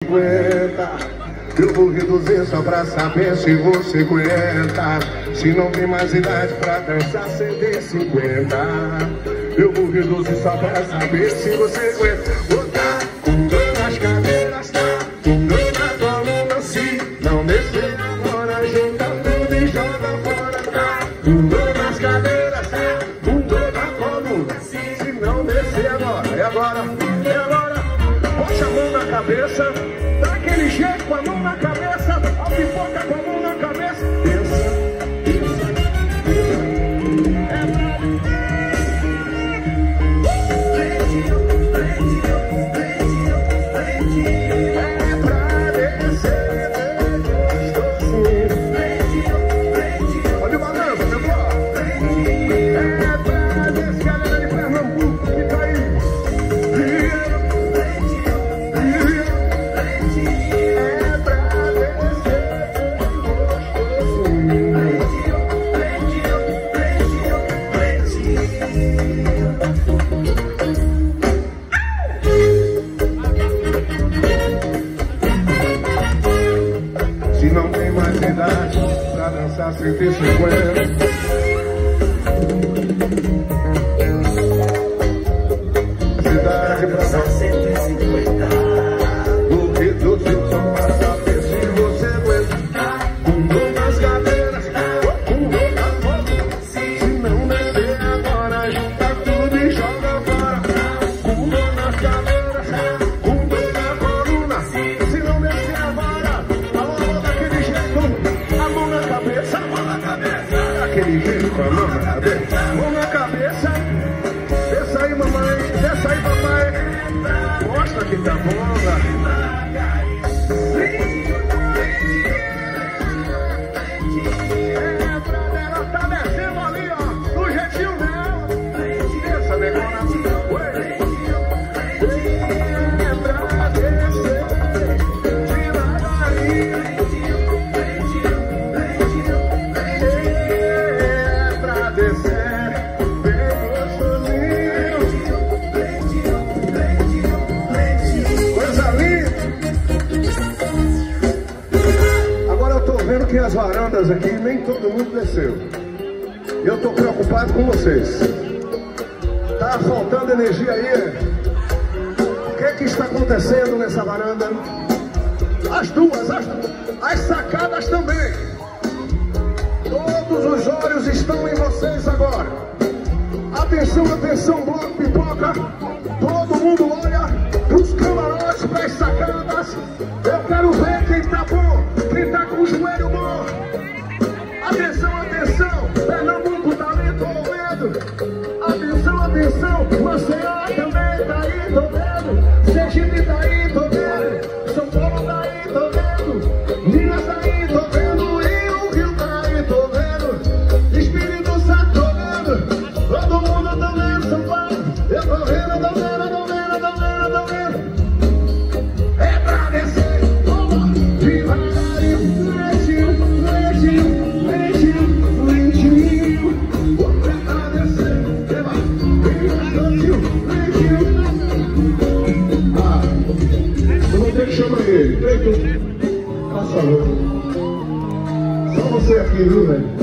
150. Eu vou reduzir só pra saber se você aguenta. Se não tem mais idade pra dançar 150. Eu vou reduzir só pra saber se você aguenta. Botar com dor nas cadeiras, tá com dor na coluna. Se não descer agora, junta tudo e joga fora. Tá com dor nas cadeiras, tá com dor na coluna. Se não descer agora, é agora, é agora. Bote a mão na cabeça, daquele jeito com a mão na cabeça, a pipoca com a mão na cabeça. Se não tem mais idade pra dançar 150. Cidade pra dançar 150. O reduzir só pra saber se você aguenta. Com dor nas cadeiras, com dor na coluna. Se não descer agora, junta tudo e joga fora. Com dor nas cadeiras, com dor na coluna. Se não descer agora, a mão na cabeça, aquele jeito com a mão na cabeça, mão na cabeça. Desce aí, mamãe, desce aí, papai. Mostra que tá bom, ela tá descendo ali, ó, do jeitinho dela. Desça, decoração. Que as varandas aqui, nem todo mundo desceu. Eu tô preocupado com vocês. Tá faltando energia aí? O que é que está acontecendo nessa varanda? As duas, as sacadas também. Todos os olhos estão em vocês agora. Atenção, atenção, bloco pipoca. Todo mundo olha pros camarotes, pras sacadas. Eu quero ver quem tá bom, quem tá com o joelho bom. Atenção, atenção, Pernambuco tá ali, tô vendo. Atenção, atenção, Maceió também tá aí, tô vendo. Sergipe tá aí, tô vendo. São Paulo tá aí, tô vendo. Minas tá aí, tô vendo. E o Rio tá aí, tô vendo. Espírito Santo, tô vendo. Todo mundo tá vendo, São Paulo. Eu tô vendo, tô vendo, tô vendo, tô vendo, tô vendo. É pra descer, vamos devagarinho, lentinho, lentinho, lentinho, lentinho. É pra descer, devagarinho, lentinho. Ah, eu vou ter que chamar ele. Cleiton, faça favor. Só você aqui, viu, velho?